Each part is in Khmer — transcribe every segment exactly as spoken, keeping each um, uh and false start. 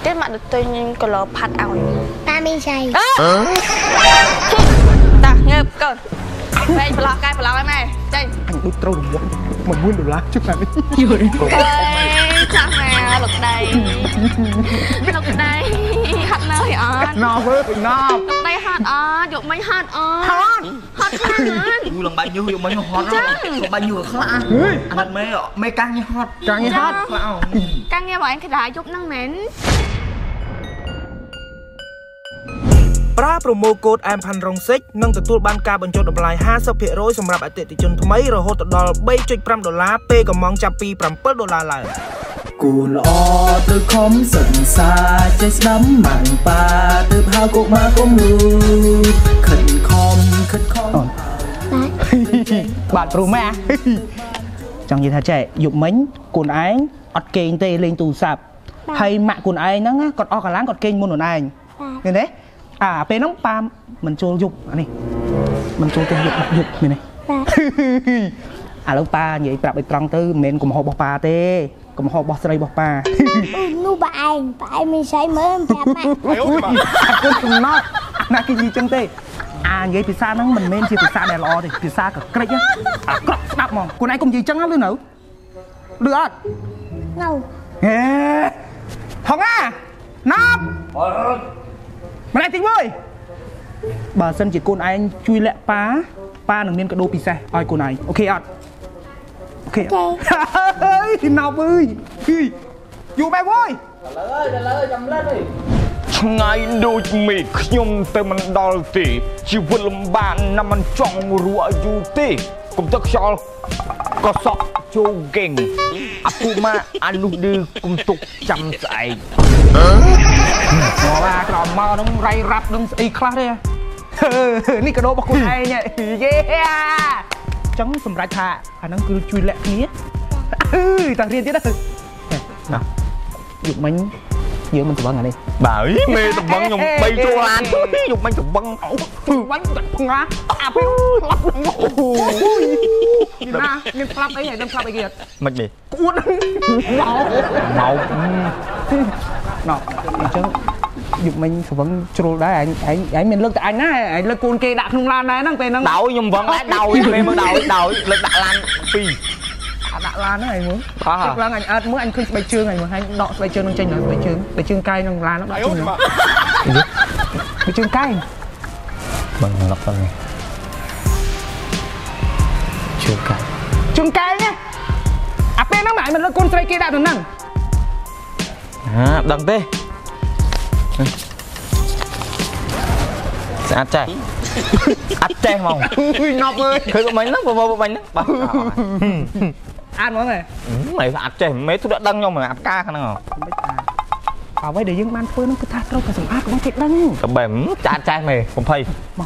Tiết mặt được tôi nhìn có lò phạt ảo. Ta mi say. Ta nghe cơn. Đây phải lọc cái phải lọc em này. Đây. Anh đút trâu được quá. Mà muốn được lá trước này. Ê, chắc nè, lục đây. Lục đây. Hát nơi ớt. No với no. Lục đây hát ớt, dục mấy hát ớt. Hát. Hát hát ớt. Ui lần bao nhiêu dục mấy hot đó. Lần bao nhiêu khá. Anh đặt mấy mấy căng như hot. Căng như hot. Căng nghe bảo anh cái đá giúp năng nến. ប្រើប្រម៉ូកូដអែមផាន់រងសិចនឹងទទួលបានការបញ្ចុះតម្លៃ ห้าสิบเปอร์เซ็นต์ សម្រាប់អតិថិជនថ្មីរហូតដល់ 3.5 ដុល្លារពេលកំងចាប់ពី 7 ដុល្លារឡើងគូល្អទៅខំសិក្សាចេះស្ដាំម៉ាំងប៉ាទើបហៅកុមារកុំលូខិតខំខិតខំបាទគ្រូម៉ែចង់និយាយថាចេះយប់មិញកូនឯងអត់គេងទេលេងទូរស័ព្ទហើយម៉ាក់កូនឯងហ្នឹងគាត់អស់កម្លាំងគាត់គេងមុនខ្លួនឯងឃើញទេ àពេលហ្នឹងប៉ាមិនចូលយប់អានេះមិនចូលទៅយប់យប់មែនទេឥឡូវប៉ានិយាយប្រាប់ឲ្យត្រង់ទៅមិនមែនកំហុសរបស់ប៉ាទេកំហុសរបស់ស្រីរបស់ប៉ានោះប៉ាឯងប៉ាឯងមានស្អីមើលប្រាប់ម៉ាក់កូនកំណត់ណាគេនិយាយចឹងទេអានិយាយភាសាហ្នឹងមិនមែនជាភាសាដែលល្អទេភាសាកក្រិចអាក្រក់ស្ដាប់ហ្មងកូនឯងកុំនិយាយចឹងលឺនៅលឺអត់នៅហេហងអាណាប់ ម្លេះតិចមួយបើសិនជាកូនឯងជួយលាក់ប៉ាប៉ានឹងមានកដោពិសេសឲ្យកូនឯងអូខេអត់អូខេហើយណប់អើយយូរបែបអើយឥឡូវឥឡូវចាំលេះអើយឆ្ងាយដូចមេឃខ្ញុំទៅមិនដល់ទេជីវិតលំបាកណាស់មិនចង់រស់យូរទេកុំទឹកខ្យល់ក៏សក់ចូលហ្គេងអាពូម៉ាអាលុះឌឺគុំទុកចាំស្អែក មកឡាក្រោមមកហ្នឹងរៃរ៉ាប់នឹងស្អីខ្លះទេនេះកដោរបស់ខ្លួនឯងយេចឹងសម្រាប់ថាអាហ្នឹងគឺជួយលាក់គ្នាអឺតារៀនទៀតណាយុគមិញយើងមិនស្វឹងអានេះបើមេស្វឹងខ្ញុំបីចូលឡានយុគមិញស្វឹងអូវិញបាត់ផ្ងាអាពេលផ្លាប់អូយណាមានផ្លាប់អីហើយនឹងផ្លាប់អីគេអត់មិនទេគួតមកមកណោះអញ្ចឹងយុគមិញស្វឹងជ្រុលដែរឯងឯងឯងមានលើកតែអញណាឯងលើកកូនគេដាក់ក្នុងឡានដែរហ្នឹងពេលហ្នឹងដោយខ្ញុំវឹងដែរដោយពេលមើលដោយដោយលើកដាក់ឡានពីរដាក់ឡានហ្នឹងឯងមើលទឹកឡើងអញអត់មើលអញឃើញស្បែកជើងឯងមើលអញដកស្បែកជើងនឹងចេញដល់ស្បែកជើងស្បែកជើងកាយក្នុងឡានហ្នឹងដាក់ជើងស្បែកជើងកាយបងឡប់ទៅជើងកាយជើងកាយណាអាពេលហ្នឹងមិនលើកកូនស្រីគេដាក់ទៅហ្នឹងអាដឹងទេស្អាតចេះអត់ចេះហ្មងណប់អើយឃើញបាញ់ហ្នឹងបងបាញ់ហ្នឹងបាទអានហ្មងហ៎មិនស្អាតចេះមេទុកដឹងខ្ញុំអាផ្កាហ្នឹងហ៎អ្វីដែលយើងបានធ្វើហ្នឹងគឺថាត្រូវតែសម្អាតកុំគេដឹងតែបែមចាត់ចេះមេកំភៃមក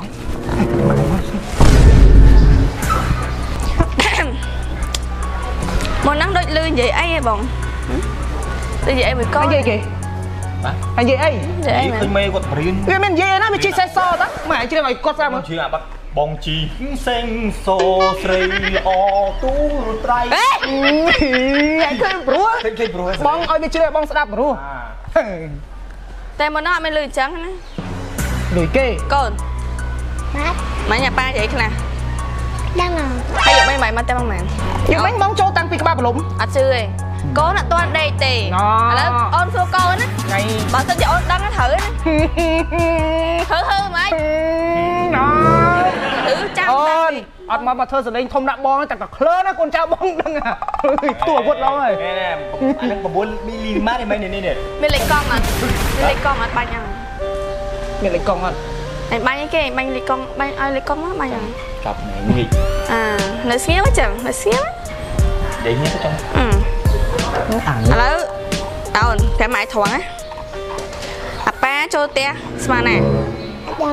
មកហ្នឹងដូចលឺនិយាយអីហ៎បងនិយាយអីមួយកូននិយាយគេបាទនិយាយអីនិយាយឃើញមេគាត់បរៀនវាមាននិយាយណាវាជិះសេសសតាម៉ែជ្រាបឲ្យគាត់ស្ដាប់មើលជឿអាបាត់បងជីសេងសូស្រីល្អទូរត្រៃអេឃើញព្រោះឃើញព្រោះបងឲ្យវាជ្រាបបងស្ដាប់ព្រោះតែមកនោះអត់មានលឺអញ្ចឹងណាដូចគេកូនបាទម៉ែញ៉ាប៉ានិយាយខ្លះដឹងហើយយកមិនមកតែបងមែនយកមិនបងចូលតាំងពីក្បាលប្រឡំអត់ជឿទេកូនអត់ទាន់ដេកទេឥឡូវអូនសួរកូនណាបើសិនជាអូនដឹងទៅត្រូវណាហឺហឺម៉េចណ៎ហឺចាំអូនអត់មកមកធ្វើសលេងធំដាក់បងតែក៏ក្លឿនណាកូនចៅបងដឹងទួអាវុធឡងហើយអានេះប្រពន្ធមីលីម៉ានេះមែននេះនេះមានលេខកង់អត់មានលេខកង់អត់បាញ់អញ្ចឹងមានលេខកង់អត់អញបាញ់អីគេបាញ់លេខកង់បាញ់ឲ្យលេខកង់មកបាញ់អញ្ចឹងចាប់ណែងាយអានៅស្ងៀមចឹងនៅស្ងៀមដេកនេះទៅចឹងអឺឥឡូវអូនតែម៉ែត្រង់ណាអាប៉ាចូលផ្ទះស្មានណាដឹង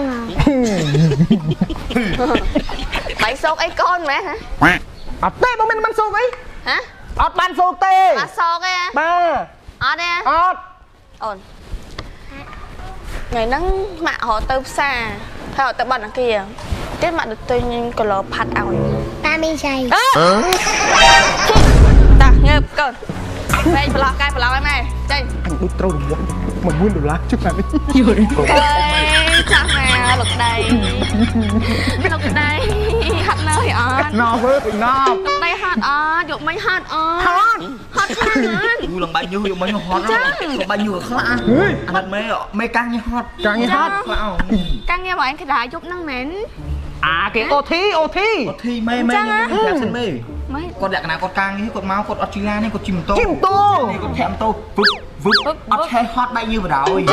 ហើយបាយសោកអីកូនម៉ែហ៎អត់ទេបងមិនមិនសោកអីហ៎អត់បានសោកទេអត់សោកទេបាទអត់ទេអត់អូនថ្ងៃហ្នឹងម៉ាក់រត់ទៅផ្សារហើយរត់ទៅបាត់អគារទៀតម៉ាក់ទៅទិញគីឡូផាត់ឲ្យតាមីសៃតាងើបកូន Vậy phải lo cái phải lo cái này. Chơi. Đút trâu đồng quán. Mình muốn đồ lá chút nào đi. Chắc nè, lục đây. Lục đây. Hạt nơi ở. No với no. Lục đây hạt ở, dục mấy hạt ở. Hot. Hot hot. Ui lần bao nhiêu dục mấy hot đó. Còn bao nhiêu khá. Anh đặt mê mê căng như hot. Càng như hot. Căng nghe bạn cái đại dục năng mến. À cái ô thi ô thi. Ô thi mê mê như xin mê. Mấy. Con đẹp nào con căng như con máu con Australia này con chim tô. Chim tô. Này con thèm tô. Vứt vứt. Ốc hay hot bao nhiêu vào rồi.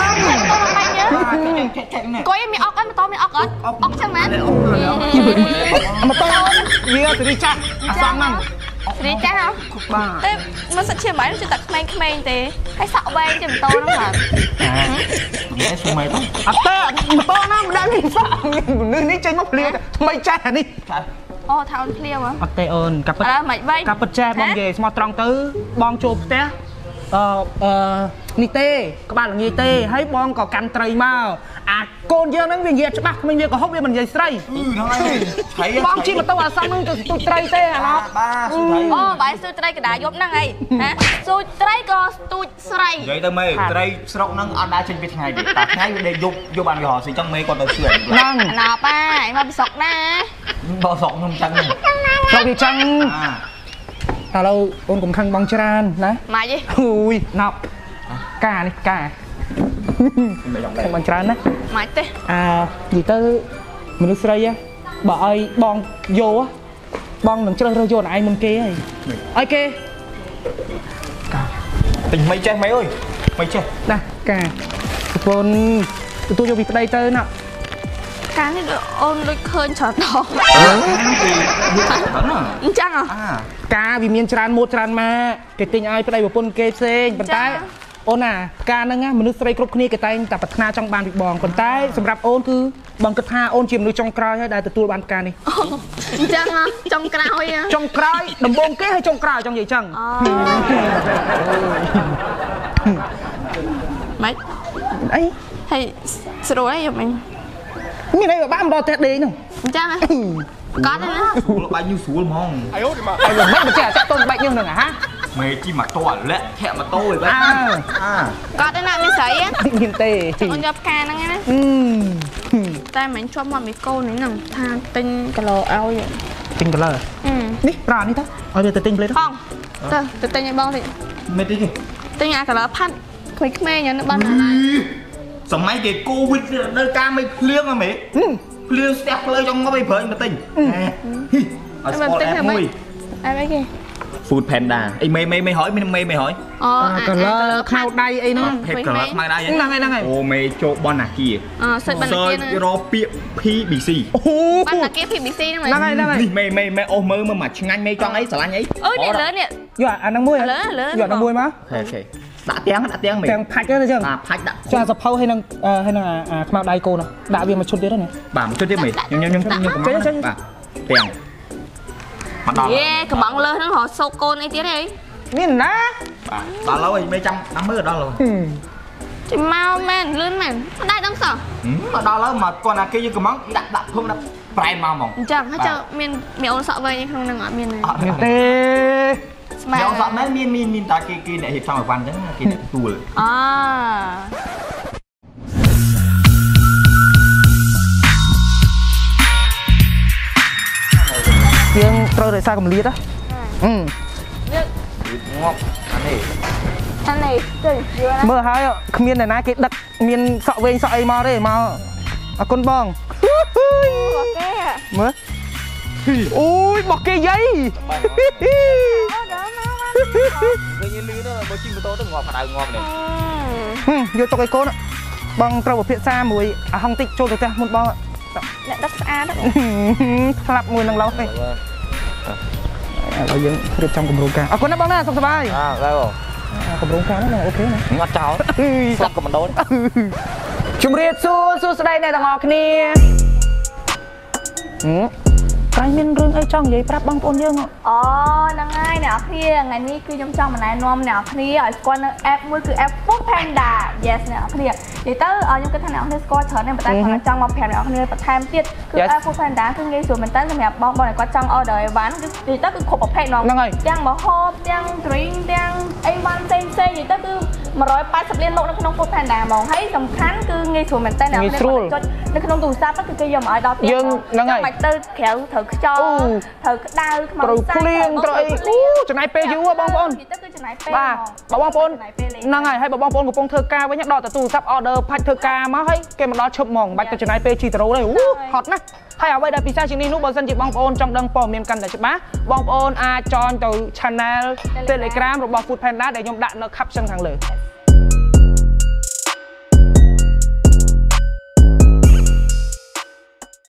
Cô em mi ốc ấy, mi to mi ốc ấy. Ốc chẳng mến. Mà to Vì thì đi chắc. À xong năng. Đi chắc không? Thế nó sẽ chia bánh cho tật mây mây thế. Hay sợ bay cho mình to lắm hả? Để xuống mày đó. À tớ mà to nó đã đi sợ. Nữ ní chơi ngốc liệt. Mày cha đi. Ô thao clear hả? អត់ទេអូនកាប់ពិតអើមិនវៃកាប់ពិតចាស់បងនិយាយស្មោះត្រង់ទៅបងចូលផ្ទះអឺអឺនេះទេក្បាលល្ងាចទេហើយបងក៏កាន់ត្រីមកអាកូនយើងហ្នឹងវានិយាយច្បាស់គ្មានវាក៏ហុកវាមិននិយាយស្រីបងជិះម៉ូតូអាសងហ្នឹងទៅទូចត្រីទេអាឡោបាទស៊ូត្រីអូបាយស៊ូត្រីកដាយប់ហ្នឹងអីណាស៊ូត្រីក៏ទូចស្រីនិយាយទៅមេត្រីស្រុកហ្នឹងអត់ដែរចេញពីថ្ងៃទេតែថ្ងៃវាដេកយប់យប់បានវាហោះស៊ីចឹងមេគាត់ទៅជឿហ្នឹងណោប៉ាឯងមកពីស្រុកណាបោស្រុកខ្ញុំចឹងស្រុកវាចឹងឥឡូវអូនកុំខឹងបងច្រើនណាម៉េចទេអូយណប់កានេះកាខឹងបងច្រើនណាម៉េចទេអានិយាយទៅមនុស្សស្រីបើឲ្យបងយកបងនឹងជ្រើសរើសយកឯងមុនគេហើយឲ្យគេ tình mày chết mày ơi mày chết ណាកាប្រពន្ធទទួលយកពីប្តីទៅណាកានេះអូនដូចឃើញច្រើនដង អញ្ចឹងហ៎ការវាមានច្រើនម៉ូតច្រើនម៉ាគេទិញឲ្យប្តីប្រពន្ធគេផ្សេងប៉ុន្តែអូនណាការហ្នឹងមនុស្សស្រីគ្រប់គ្នាគេតែងតែប្រាថ្នាចង់បានពីបងប៉ុន្តែសម្រាប់អូនគឺបងគិតថាអូនជាមនុស្សចុងក្រោយហើយដែលទទួលបានការនេះអញ្ចឹងចុងក្រោយចុងក្រោយដំបូងគេហើយចុងក្រោយចង់និយាយចឹងម៉េចអីហើយស្រួលអីយប់មិញមានអីបានដល់ផ្ទះដេកហ្នឹងអញ្ចឹងហ៎កត់ទេណាស្រួលបាញ់យូរស្រួលហ្មងអីអូមិនមិនចេះតាក់តូនបាច់យើងហ្នឹងហ៎មេជីម៉ាតូអាលាក់ធាក់ម៉ាតូឯងអើកត់ទេណាមានស្រីមានទេអូនយកផ្កាហ្នឹងណាតែមិនជាប់មកមីកូននេះហ្នឹងថាទិញគីឡូឲ្យទិញ color នេះប្រានេះទៅឲ្យវាទៅទិញផ្លេតបងទៅទៅទិញឲ្យបងតិចមេទីទិញអា color ផាត់ក្មេងៗហ្នឹងបានណាសម័យគេកូវីដនៅការមិនភ្លៀងហ៎មេភ្លៀងស្ទះផ្លូវចង់មកឲ្យប្រើទៅទិញអត់ស្គាល់អែបមួយអែបអីគេ Food Panda អីមេមេមេហើយមេមេមេហើយអូ color ខ្មៅដៃអីហ្នឹងភេទ color ខ្មៅដៃហ្នឹងហ្នឹងហើយអូមេចូលបនអាគារអសិតបណ្ណាគារហ្នឹងរកពាក្យ พี บี ซีអូបណ្ណាគារ พี บี ซี ហ្នឹងហ្នឹងហើយហ្នឹងហើយនេះមេមេមេអូមើមើមកឆ្ងាញ់មេចង់អីស្រឡាញ់អីអូយនេះលើនេះយកអាហ្នឹងមួយលើលើយកអាហ្នឹងមួយមកអូខេដាក់ទាំងដាក់ទាំងមេទាំងផាច់ទៅចឹងបាទផាច់ដាក់ចាសភៅឲ្យនឹងឲ្យនឹងអាខ្មៅដៃកូនដាក់វាមួយឈុតទៀតណាបាទមួយជុតទៀតមេខ្ញុំខ្ញុំខ្ញុំខ្ញុំបាទទាំងមកដល់យេកំងលើហ្នឹងរកសោកកូនអីទៀតអីមានណាបាទដល់ហើយមេចាំតាមមើលដល់ហើយជិះមកមែនលឿនមែនអត់ដែរដឹងសោះមកដល់ហើយមកគាត់អាគេយើងកំងដាក់ដាក់ភុំដាក់ប្រែមកហ្មងអញ្ចឹងហើយចុះមានមានអូនសក់វែងក្នុងហ្នឹងអត់មានទេអត់មានទេស្មើយកសក់មែនមានមានមានតែគេគេអ្នករៀបចំឲ្យវ៉ាន់អញ្ចឹងគេអ្នកទួលអយើងត្រូវរក្សាកម្រិតហ៎អឺងាប់អានេះអានេះទៅយល់ណាមើលហើយគ្មានអ្នកណាគេដឹកមានសក់វែងសក់អីមកទេមកអរគុណបងអូគេមើលអូយបោះគេយាយអូដល់មកឃើញលឺទៅបើជិះម៉ូតូទៅងាប់ក្តៅងាប់នេះយកទុកឲ្យកូនបងត្រូវពិភាក្សាមួយអាហុងតិចចូលទៅផ្ទះមុនបងអ្នកដឹកស្អាតស្លាប់មួយនឹងឡោះទេឥឡូវយើងរៀបចំគម្រោងការអរគុណណាបងណាសុខសប្បាយអើហើយបងគម្រោងការហ្នឹងអូខេណាអត់ចោលស្លាប់ក៏មិនដូនជំរាបសួរសួស្តីអ្នកទាំងអស់គ្នាក្រែងមានរឿងអីចង់និយាយប្រាប់បងប្អូនយើងអូហ្នឹងហើយអ្នកគ្នាថ្ងៃនេះគឺខ្ញុំចង់ណែនាំអ្នកគ្នាឲ្យស្គាល់នៅ app មួយគឺ app Food Panda yes អ្នកគ្នានិយាយទៅខ្ញុំគិតថាអ្នកគ្នាស្គាល់ច្រើនណាស់ប៉ុន្តែខ្ញុំចង់មកប្រាប់អ្នកគ្នាបន្ថែមទៀតគឺ app Food Panda គឺងាយស្រួលមែនតើសម្រាប់បងប្អូនដែលគាត់ចង់ order អីវ៉ាន់គឺនិយាយទៅគឺគ្រប់ប្រភេទហ្មងទាំងម្ហូបទាំង drink ទាំងអីវ៉ាន់ផ្សេងផ្សេងនិយាយទៅគឺone hundred eightyលានលោកនៅក្នុង Food Panda ហ្មងហើយសំខាន់គឺងាយស្រួលមែនតើអ្នកគ្នាចុចនៅក្នុងទូរស័ព្ទគឺគេយកមកឲ្យដល់ផ្ទះយើងហ្នឹងហើយមិនទៅក្រៅត្រូវខ្យល់ត្រូវក្តៅខ្មៅត្រូវភ្លៀងត្រូវអីអូចំណាយពេលយូរបងប្អូនទៅគឺចំណាយពេលបាទបងប្អូនហ្នឹងហើយហើយបងប្អូនកំពុងធ្វើការវិញដល់ទៅទូរស័ព្ទ order ផាច់ធ្វើការមកហើយគេមកដល់ឈប់ហ្មងមិនបាច់ទៅចំណាយពេលជីទៅរោទេអូហត់ណាស់ហើយអ្វីដែលពិសេសជាងនេះនោះបើសិនជាបងប្អូនចង់ដឹងព័ត៌មានកាន់តែច្បាស់បងប្អូនអាចចនទៅ channel Telegram របស់ Food Panda ដែលខ្ញុំដាក់នៅ caption ខាងលើ